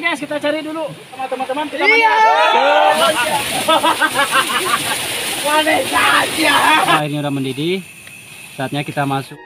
guys, kita cari dulu sama teman-teman. Kita Nah, ini udah mendidih. Saatnya kita masuk.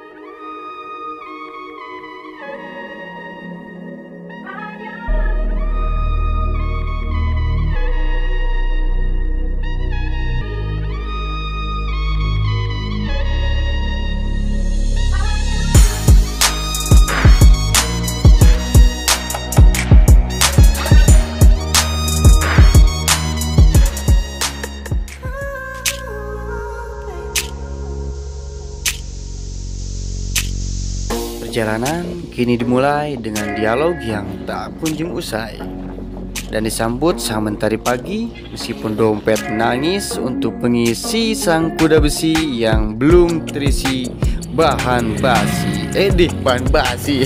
Perjalanan kini dimulai dengan dialog yang tak kunjung usai dan disambut sang mentari pagi meskipun dompet menangis untuk pengisi sang kuda besi yang belum terisi bahan basi. Bahan basi.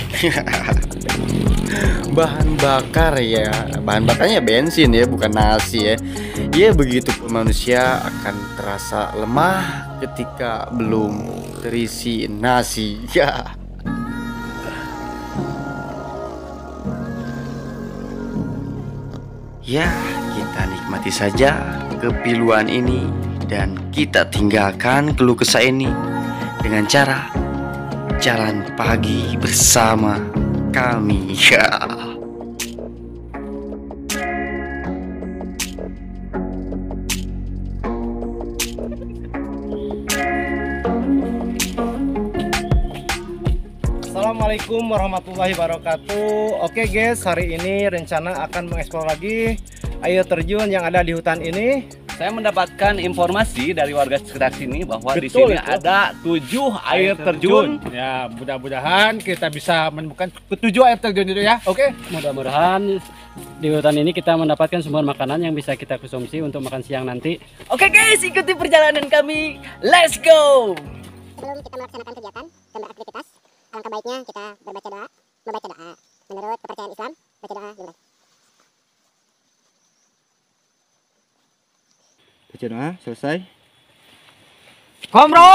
Bahan bakar ya. Bahan bakarnya bensin ya, bukan nasi ya. Ya begitu manusia akan terasa lemah ketika belum terisi nasi. Ya. Ya, kita nikmati saja kepiluan ini dan kita tinggalkan keluh kesah ini dengan cara jalan pagi bersama kami. Ya. Assalamualaikum warahmatullahi wabarakatuh. Oke guys, hari ini rencana akan mengeksplor lagi air terjun yang ada di hutan ini. Saya mendapatkan informasi dari warga sekitar sini bahwa di sini ada 7 air terjun. Ya, mudah-mudahan kita bisa menemukan 7 air terjun itu ya. Oke. Mudah-mudahan di hutan ini kita mendapatkan sumber makanan yang bisa kita konsumsi untuk makan siang nanti. Oke guys, ikuti perjalanan kami. Let's go. Sebelum kita melaksanakan kegiatan dan beraktivitas, alangkah baiknya kita membaca doa. Menurut kepercayaan Islam, baca doa dimulai. Baca doa selesai. Komro.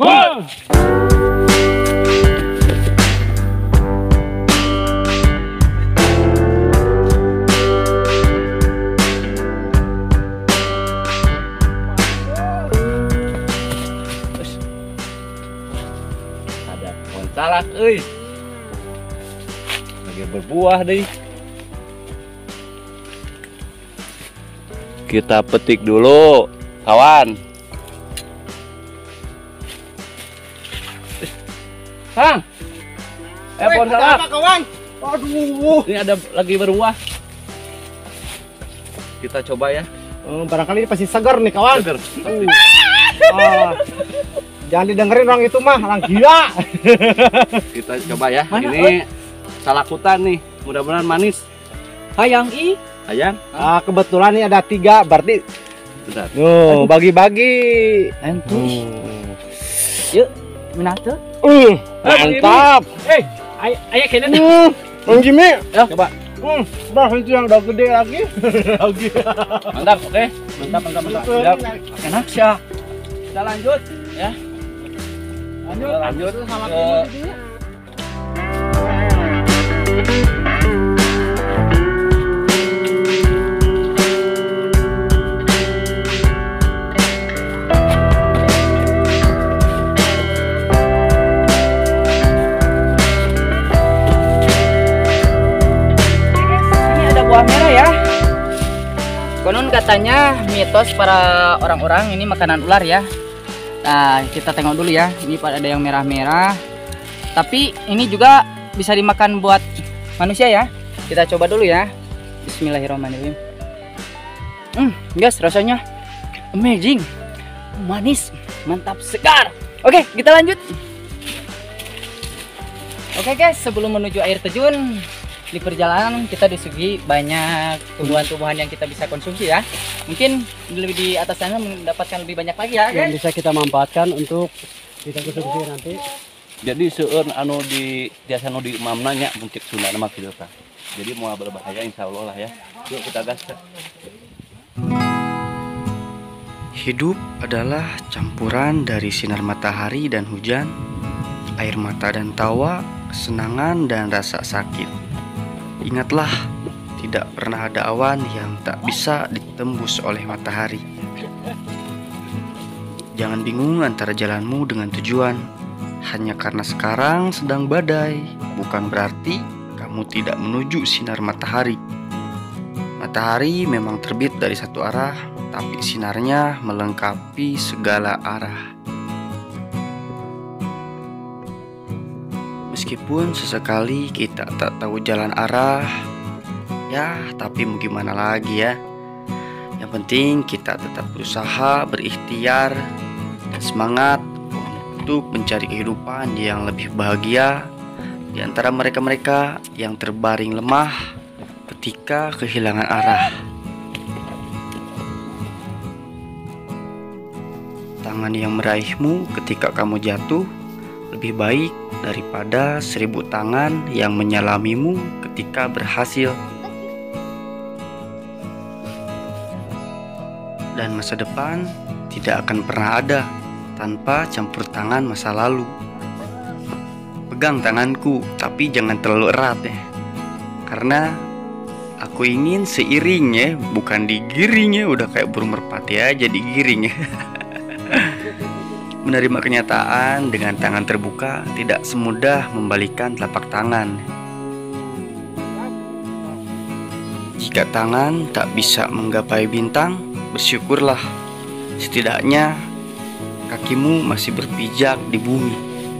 Ada pohon salak, lagi berbuah deh. Kita petik dulu, kawan. Kang, pohon salak. Kawan. Aduh. Ini ada lagi berbuah. Kita coba ya. Barangkali ini pasti segar nih kawan. Segar. Jangan didengerin orang itu mah, orang gila. Kita coba ya. Ini salak hutan nih. Mudah-mudahan manis. Hayang Ayang. Kebetulan nih ada 3, berarti Bentar. bagi-bagi. entus. Yuk, minata. Mantap. Ayah kayaknya Bang Jimmy. Ya, coba. Bah itu yang udah gede lagi. Mantap, oke. Mantap. Siap. enak sih. Kita lanjut ya. Lanjut. Buah merah ya. Konon katanya mitos para orang-orang ini makanan ular ya. Nah, kita tengok dulu ya. Ini ada yang merah-merah. Tapi ini juga bisa dimakan buat manusia ya. Kita coba dulu ya. Bismillahirrahmanirrahim. Guys, rasanya amazing. Manis, mantap, segar. Oke, kita lanjut. Oke guys, sebelum menuju air terjun, di perjalanan kita disuguhi banyak tumbuhan-tumbuhan yang kita bisa konsumsi ya. Mungkin lebih di atas sana mendapatkan lebih banyak lagi ya Yang guys. bisa kita manfaatkan untuk kita konsumsi nanti. Jadi seueur anu di jasa anu di mamnanya muncik Sunda nama kieu tah. Jadi mau berbahaya insyaallah lah ya. Yuk kita gas. Hidup adalah campuran dari sinar matahari dan hujan, air mata dan tawa, kesenangan dan rasa sakit. Ingatlah tidak pernah ada awan yang tak bisa ditembus oleh matahari. Jangan bingung antara jalanmu dengan tujuan. Hanya karena sekarang sedang badai, bukan berarti kamu tidak menuju sinar matahari. Matahari memang terbit dari satu arah, tapi sinarnya melengkapi segala arah. Meskipun sesekali kita tak tahu jalan arah, ya tapi mau gimana lagi ya. Yang penting kita tetap berusaha, berikhtiar, dan semangat untuk mencari kehidupan yang lebih bahagia di antara mereka-mereka yang terbaring lemah ketika kehilangan arah. Tangan yang meraihmu ketika kamu jatuh lebih baik daripada 1000 tangan yang menyalamimu ketika berhasil. Dan masa depan tidak akan pernah ada tanpa campur tangan masa lalu. Pegang tanganku, tapi jangan terlalu erat ya. Karena aku ingin seiring ya, bukan digiring ya. Udah kayak burung merpati aja digiring ya. Menerima kenyataan dengan tangan terbuka tidak semudah membalikan telapak tangan. Jika tangan tak bisa menggapai bintang, bersyukurlah. Setidaknya kakimu masih berpijak di bumi.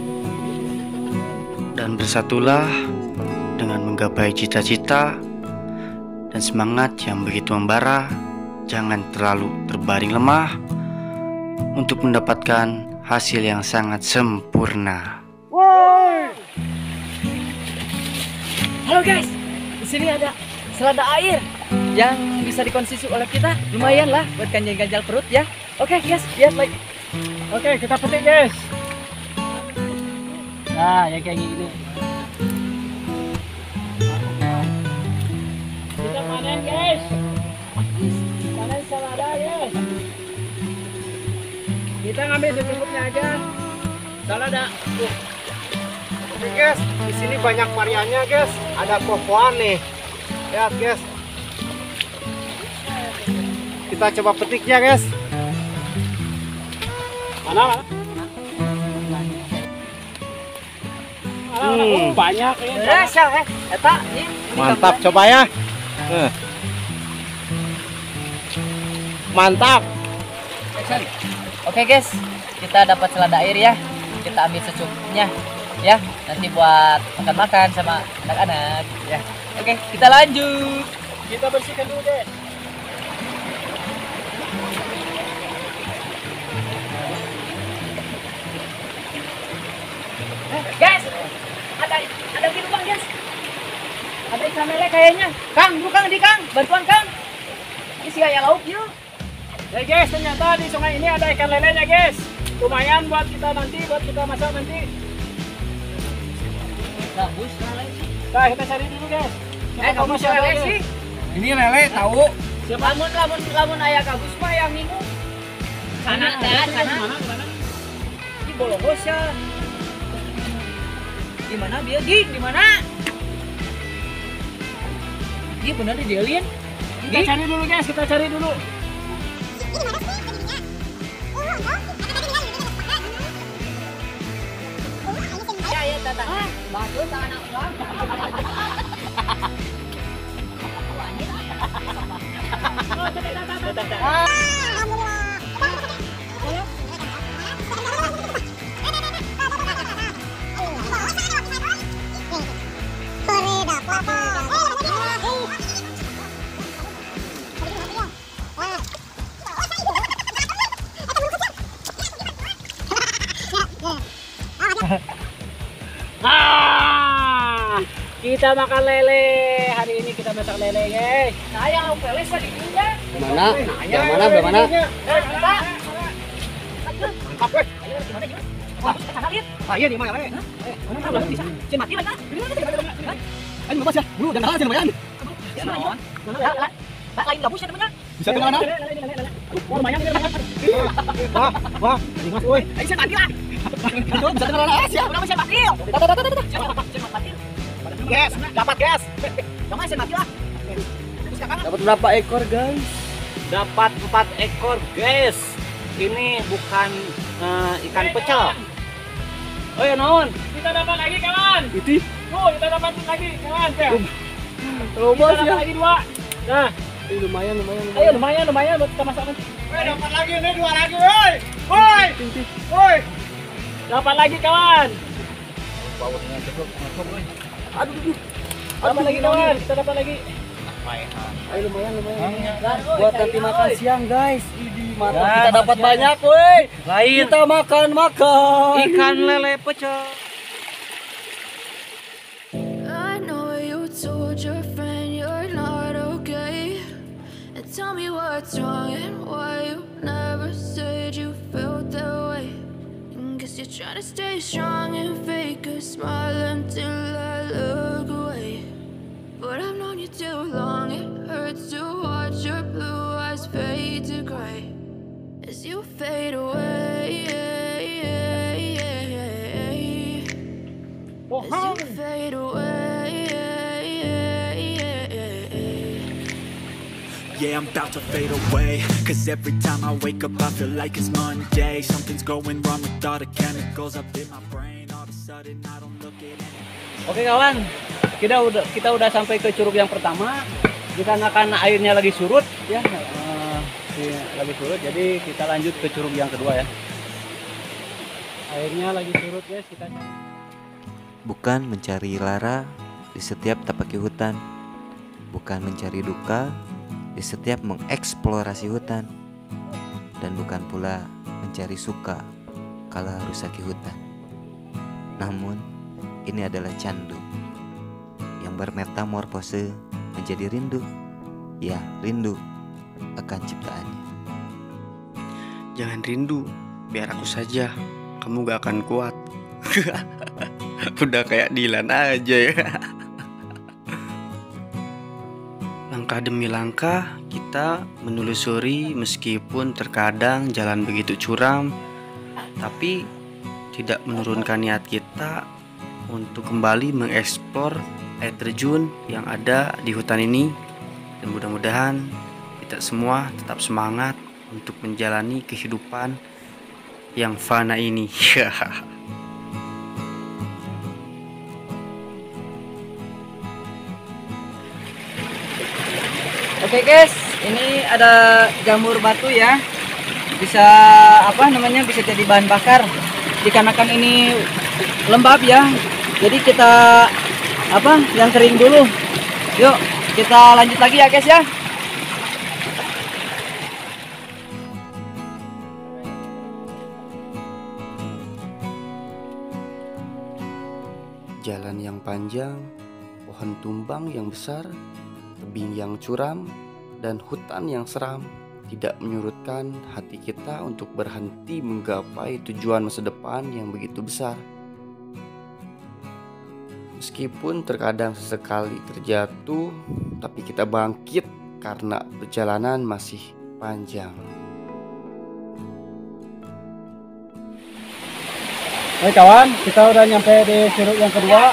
Dan bersatulah dengan menggapai cita-cita dan semangat yang begitu membara. Jangan terlalu terbaring lemah untuk mendapatkan hasil yang sangat sempurna. Halo guys, di sini ada selada air yang bisa dikonsumsi oleh kita. Lumayan lah buat ganjal-ganjal perut ya. Oke guys, lihat lagi. Oke, kita petik guys. Nah, yang kayak gini. Kita panen guys. Panen selada guys. Kita ngambil secukupnya aja. Selada. Oke guys, di sini banyak variannya guys. Ada pohon nih. Lihat guys. Kita coba petiknya guys. Mana? Banyak ini. Eta, Mantap, coba ya. Mantap. Oke guys, kita dapat selada air ya. Kita ambil secukupnya ya. Nanti buat makan-makan sama anak-anak ya. Oke, kita lanjut. Kita bersihkan dulu deh. Guys, ada di lubang guys. Ada ikan lele kayaknya. Kang, bukan di Kang, bantuan Kang. Ini sih kayak lauk yuk. Ya guys, ternyata di sungai ini ada ikan lelenya guys. Lumayan buat kita nanti, buat kita masak nanti. Bagus lele. Nah, kita cari dulu guys. Kamu masih ada, lele guys. sih. Ini lele tahu. Lamun ayah kagus mah yang minum. Sana. Mana? Di Bolongos ya. Di mana dia? Di mana? Dia benar di Delin. Kita cari dulu guys, kita cari dulu. Ya, tata. Bagus anak orang. Kita makan lele. Hari ini kita masak lele, guys. Nah, yang lauk lele tadi juga. Mana? Yang mana? Bagaimana? Ah, iya di mana lele? Mana bisa? Cin mati mana? Ayo bebas ya. Dulu jangan halah lumayan. Lain gabus ya temennya. Bisa ke mana? Oh, lumayan ini. Wah, ingat woi. Ayo saya mati lah. Itu bisa ke mana ya? Udah saya mati. Saya mati. Guys, dapat guys. Jangan saya mati lah. Dapat berapa ekor, guys? Dapat 4 ekor, guys. Ini bukan ikan pecel. Oh ya, non. Kita dapat lagi kawan. Itu. Oh, kita dapat lagi kawan. Coba Kita sih. dapat lagi 2. Nah, Lumayan. ayo lumayan buat kita masak nanti. Dapat lagi nih, 2 lagi, woi. Woi. Woi. Dapat lagi kawan. Aduh. Dapat lagi kawan. Kita dapat lagi. Ayo lumayan. Buat nanti makan siang, guys. Mantap, kita dapat banyak, woi. Kita makan. Ikan lele pecel. I know you told your friend you're not okay. And tell me what's wrong and why you never said you felt that way. And guess you're trying to stay strong and fake a smile until I look away. But I've known you too long, it hurts to watch your blue eyes fade to gray as you fade away. As you fade away. Yeah, I'm about to fade away. Cause every time I wake up I feel like it's Monday. Something's going wrong with all the chemicals up in my brain. All of a sudden I don't look at it. Oke kawan, kita udah sampai ke curug yang pertama. Dikarenakan airnya lagi surut ya, lagi surut, jadi kita lanjut ke curug yang kedua ya. Airnya lagi surut, guys. Kita Bukan mencari lara di setiap tapaki hutan, bukan mencari duka di setiap mengeksplorasi hutan, dan bukan pula mencari suka kala rusaki hutan. Namun, ini adalah candu yang bermetamorfose menjadi rindu. Ya, rindu akan ciptaannya. Jangan rindu, biar aku saja. Kamu gak akan kuat. Udah kayak Dilan aja ya. Langkah demi langkah kita menelusuri, meskipun terkadang jalan begitu curam, tapi tidak menurunkan niat kita untuk kembali mengeksplor air terjun yang ada di hutan ini. Dan mudah-mudahan kita semua tetap semangat untuk menjalani kehidupan yang fana ini. Oke guys, ini ada jamur batu ya. Bisa bisa jadi bahan bakar. Dikarenakan ini lembab ya. Jadi kita yang kering dulu. Yuk, kita lanjut lagi ya guys ya. Jalan yang panjang, pohon tumbang yang besar, tebing yang curam, dan hutan yang seram tidak menyurutkan hati kita untuk berhenti menggapai tujuan masa depan yang begitu besar. Meskipun terkadang sesekali terjatuh, tapi kita bangkit karena perjalanan masih panjang. Oke kawan, kita udah nyampe di curug yang kedua.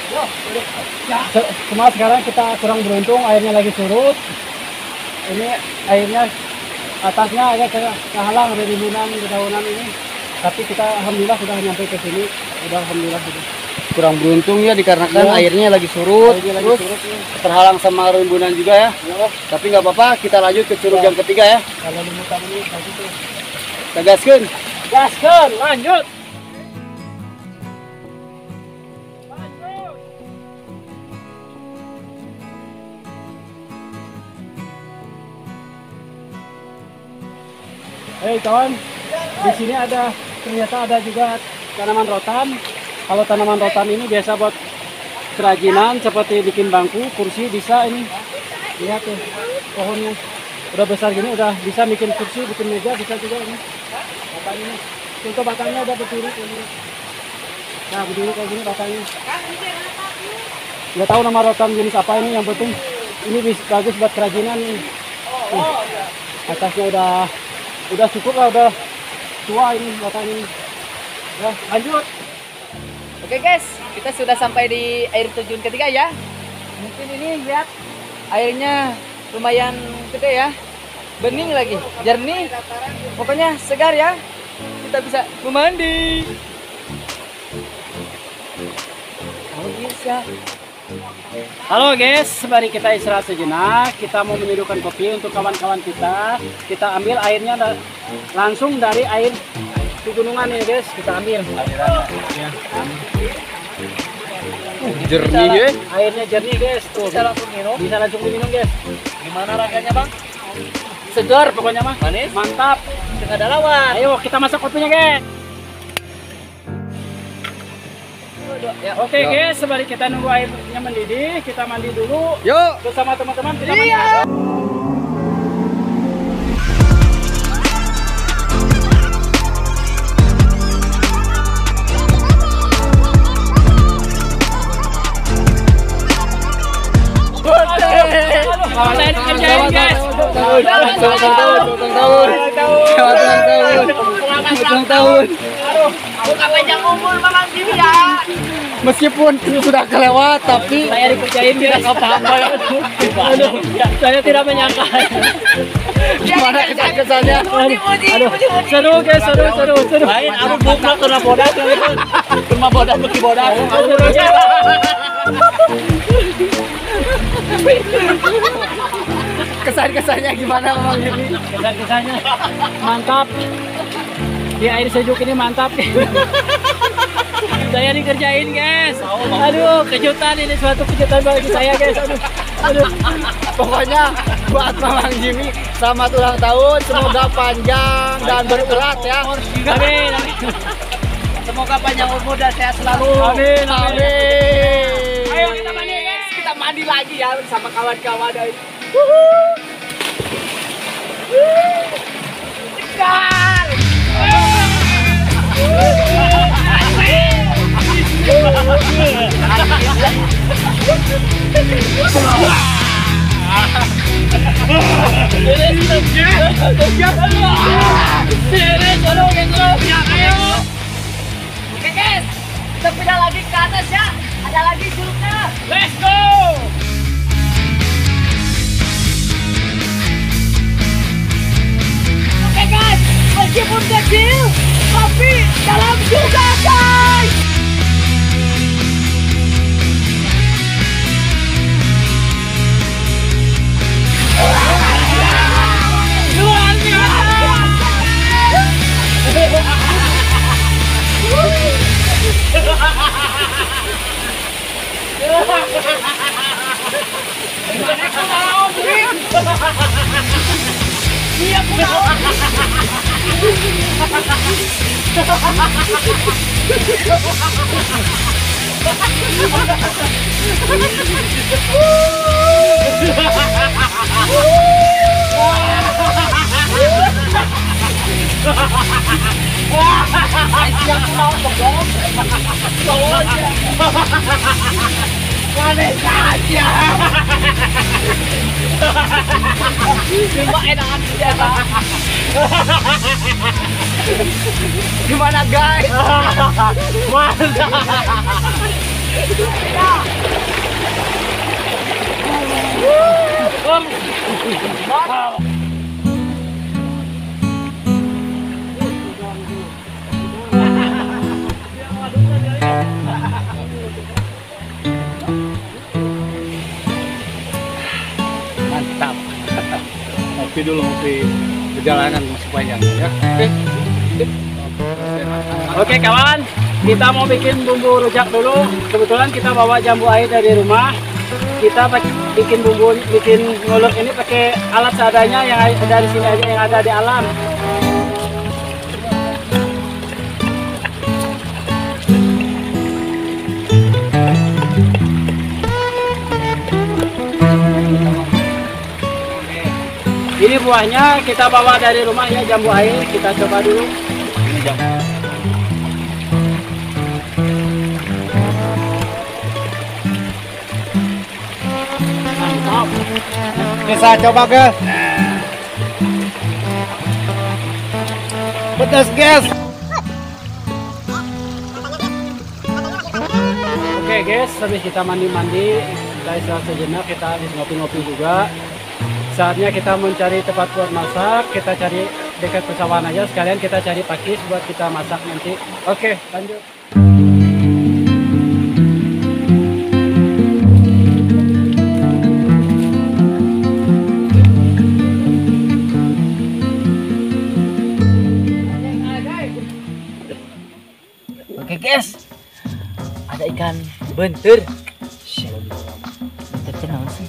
Cuma sekarang kita kurang beruntung, airnya lagi surut. Ini airnya atasnya agak kehalang dari dedaunan ini. Tapi kita alhamdulillah sudah nyampe ke sini. Alhamdulillah sudah. Kurang beruntung ya dikarenakan airnya lagi surut, terus terhalang sama rimbunan juga ya. Tapi nggak apa-apa, kita lanjut ke curug yang ketiga ya. Kalau limutan ini tadi tuh. Kita gaskeun. Gaskeun, lanjut. Hei kawan, di sini ternyata ada juga tanaman rotan. Kalau tanaman rotan ini biasa buat kerajinan seperti bikin bangku, kursi bisa ini. Lihat tuh pohonnya udah besar gini, udah bisa bikin kursi, bikin meja bisa juga ini. Batangnya, contoh batangnya udah berdiri kayak gini. Nah berdiri kayak gini batangnya. Nggak tahu nama rotan jenis apa ini, yang penting ini bagus buat kerajinan ini. Atasnya udah cukup lah, udah tua ini batang ini. Ya, lanjut. Oke guys, kita sudah sampai di air terjun ketiga ya. Mungkin ini lihat airnya lumayan gede ya. Bening lagi, jernih. Pokoknya segar ya. Kita bisa memandi. Oh bisa. Halo guys, mari kita istirahat sejenak. Kita mau menyeduhkan kopi untuk kawan-kawan kita. Kita ambil airnya langsung dari air pegunungan ini guys. Kita ambil ya. Jernih ya. Airnya jernih guys. Tuh, Bisa langsung minum. bisa langsung diminum guys. Gimana rasanya bang? Segar pokoknya mah. Manis? Mantap. Nggak ada lawan. Ayo kita masak kopinya guys. Ya, Oke guys, mari kita nunggu airnya mendidih. Kita mandi dulu. Yuk. Bersama teman-teman kita mandi. Saya dikerjain guys. Meskipun sudah kelewat tapi Saya dikerjain tidak apa-apa. Aduh, saya tidak menyangka. gimana kesannya? Aduh, seru guys, seru. Lain aku bukna kena bodas cuma bodas beki bodas. Seru guys. Kesannya gimana Bang Jimmy? Kesan-kesannya mantap. Di air sejuk ini mantap. Saya dikerjain guys. Aduh, kejutan ini, suatu kejutan bagi saya guys. Aduh. Pokoknya buat Bang Jimmy selamat ulang tahun, semoga panjang dan berurat ya. Amin. Semoga panjang umur dan sehat selalu. Amin. Amin. Ayo kita mandi guys. Kita mandi lagi ya bersama kawan-kawan dari. Oke guys, kita pindah lagi ke atas ya. Ada lagi curugnya. Let's go. Oke guys, meskipun kecil, tapi dalam juga guys. Luar biasa. Gimana guys? Mantap. Ngopi dulu, ngopi. Perjalanan masih panjang ya. Oke kawan, kita mau bikin bumbu rujak dulu. Kebetulan kita bawa jambu air dari rumah. Kita bikin bumbu, bikin ngulek ini pakai alat seadanya yang ada di sini aja, yang ada di alam. Ini buahnya kita bawa dari rumah ya, jambu air. Kita coba dulu. Ini jambu. Mantap. Bisa coba guys. Pedas guys. Oke guys, habis kita mandi-mandi, kita istirahat sejenak, kita habis ngopi-ngopi juga. Saatnya kita mencari tempat buat masak. Kita cari dekat pesawahan aja, sekalian kita cari pakis buat kita masak nanti. Oke, lanjut. Oke guys, ada ikan bentur. Bentur kenapa sih?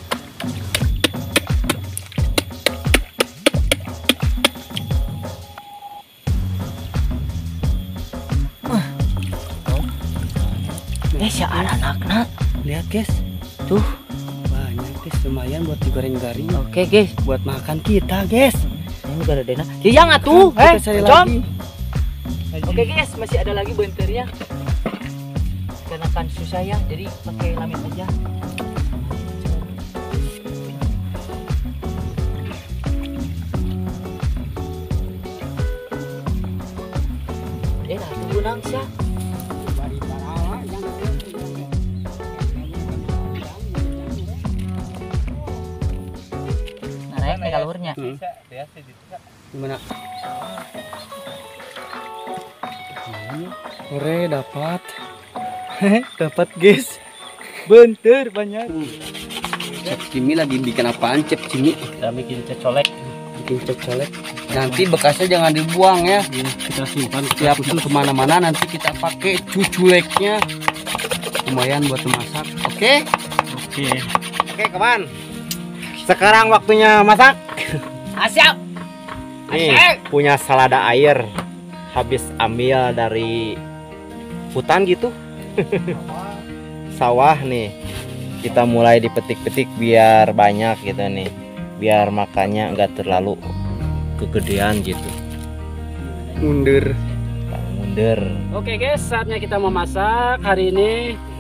Guys, ya anak-anak, Lihat guys, tuh banyak guys, lumayan buat digoreng garing. oke guys, Buat makan kita guys. ini udah ada dena. Jangan atuh, Kita cari com. lagi. Oke guys, masih ada lagi benternya. Karena kan susah ya, jadi pakai lamit aja. Nah, tunggu nangsa. Nah, rek mega luhurnya. Gimana? Ore dapat. Dapat guys. Bentar banyak. Cep Cimi lagi bikin apaan Cep Cimi? Kita bikin cecolek. Bikin cep colek. Nanti bekasnya jangan dibuang ya. Kita simpan Tiap kemana-mana nanti kita pakai cuculeknya. Lumayan buat memasak. Oke? Oke. Oke kawan. Sekarang waktunya masak. Asyap. Nih punya selada air. Habis ambil dari hutan gitu. Sawah nih. Kita mulai dipetik-petik biar banyak gitu nih. Biar makannya enggak terlalu kegedean gitu. Mundur. Mundur. Oke guys, saatnya kita memasak. Hari ini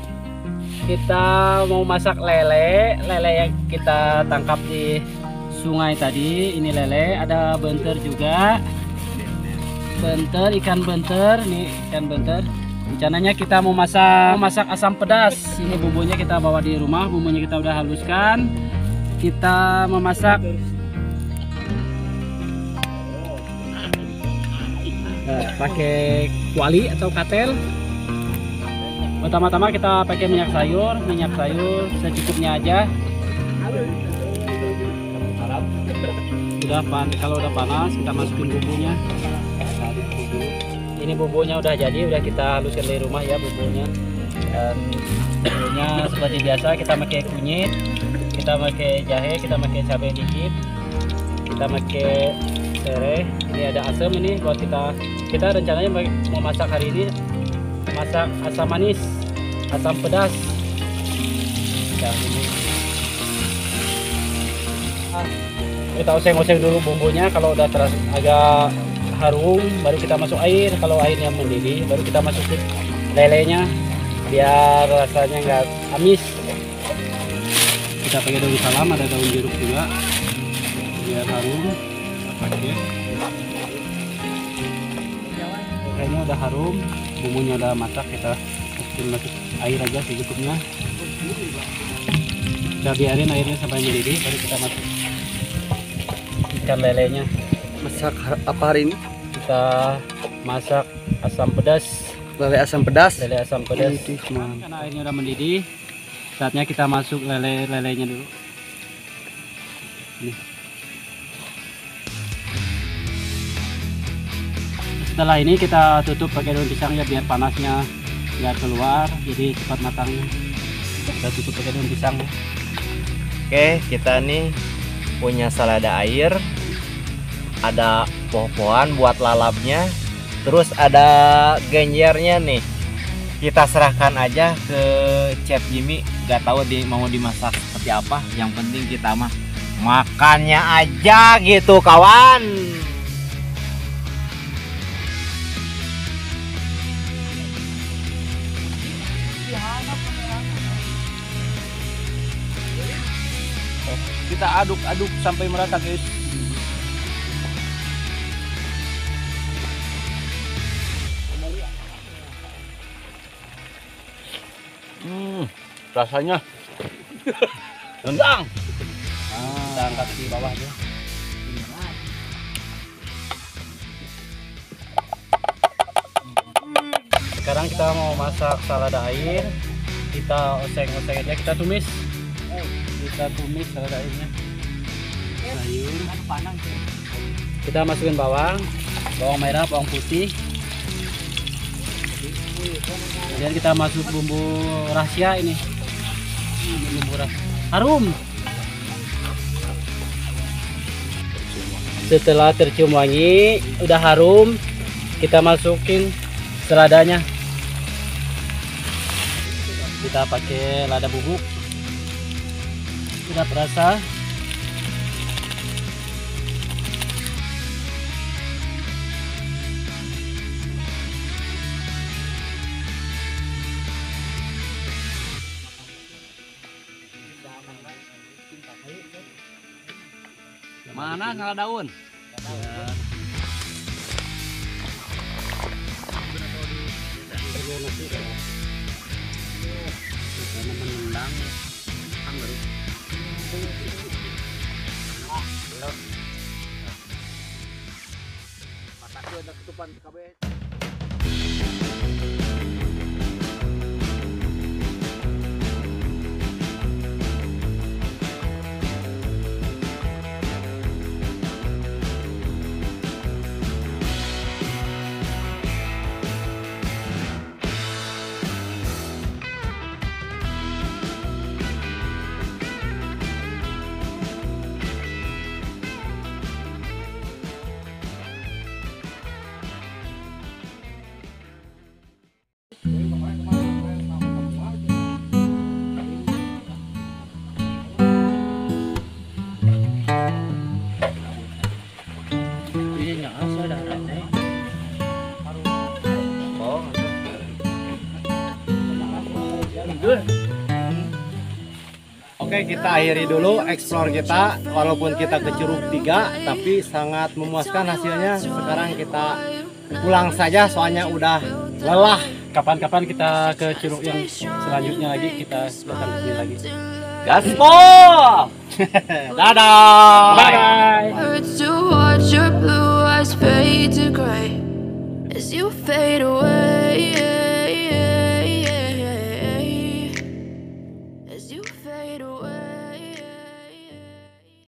kita mau masak lele. Lele yang kita tangkap di sungai tadi. Ini lele, ada benter juga. Benter, ikan benter. Nih ikan benter. Rencananya kita mau masak asam pedas. Ini bumbunya kita bawa di rumah. Bumbunya kita udah haluskan. Kita memasak pakai kuali atau katel. Pertama-tama kita pakai minyak sayur secukupnya aja. Kalau udah panas kita masukin bumbunya. Ini bumbunya udah jadi, udah kita haluskan di rumah ya bumbunya. Dan bumbunya seperti biasa kita pakai kunyit, kita pakai jahe, kita pakai cabai dikit, kita pakai serai. Ini ada asam ini buat kita rencananya mau masak hari ini masak asam manis, asam pedas. Nah, ini. Kita oseng-oseng dulu bumbunya. Kalau udah agak harum baru kita masuk air. Kalau airnya mendidih baru kita masukin lelenya biar rasanya nggak amis. Kita pakai daun salam, ada daun jeruk juga biar harum. Pakai kayaknya udah harum, bumbunya udah masak, kita masuk air aja secukupnya. Kita biarin airnya sampai mendidih baru kita masuk ikan lelenya. Masak apa hari ini? Kita masak asam pedas. Lele asam pedas. Lele asam pedas. Karena airnya udah mendidih, saatnya kita masuk lelenya dulu. Nih. Setelah ini kita tutup pakai daun pisang ya biar panasnya nggak keluar, jadi cepat matang. Kita tutup pakai daun pisang. Oke, kita nih punya selada air, ada pohon-pohon buat lalapnya, terus ada genjernya nih. Kita serahkan aja ke Chef Jimmy, nggak tahu mau dimasak seperti apa. Yang penting kita mah makannya aja gitu kawan. Kita aduk-aduk sampai merata guys. Rasanya Tendang. Kita angkat di bawahnya. Sekarang kita mau masak salada air. Kita oseng-oseng aja, kita tumis. Kita tumis salada airnya. Sayur. Kita masukin bawang merah, bawang putih. Kemudian kita masuk bumbu rahasia ini. Bumbu rahasia. Harum. Setelah tercium wangi, udah harum, kita masukin seladanya. Kita pakai lada bubuk. Sudah terasa. Mana salah daun? Ya. Oke, kita akhiri dulu explore kita. Walaupun kita ke Curug 3, tapi sangat memuaskan hasilnya. Sekarang kita pulang saja, soalnya udah lelah. Kapan-kapan kita ke Curug yang selanjutnya lagi, kita datang ke sini lagi. Gaspol! Dadah! Bye! Hurts to watch your blue eyes fade to gray as you fade away.